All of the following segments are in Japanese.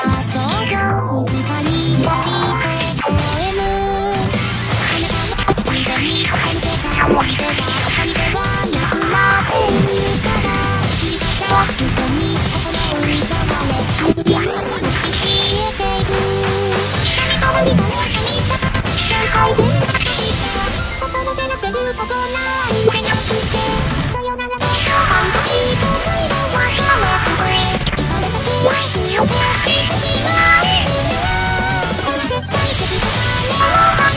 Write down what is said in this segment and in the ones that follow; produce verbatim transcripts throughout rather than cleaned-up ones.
た少女静かに立ち微笑むあなたのすでに感じた思い出が神ではなくなっているから君がすぐに心を奪われ消えていく誰かの見た目が見た何回全部がした心でなせる場所ないんじゃなくてさよならの感じと会話はやめてこれだけは強くしてきはいるね絶対気づかない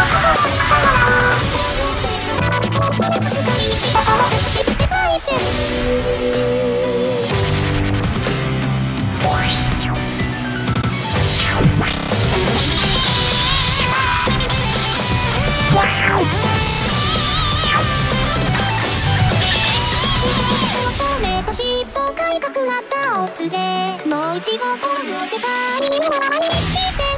の静かにした顔で知って返せるもう一度この世界に終わりにして